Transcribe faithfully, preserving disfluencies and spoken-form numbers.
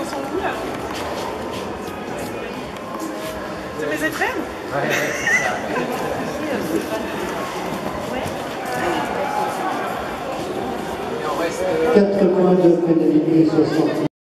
sont où là? C'est mes étrennes? Ouais, c'est ça. quatre points de pénalité soixante.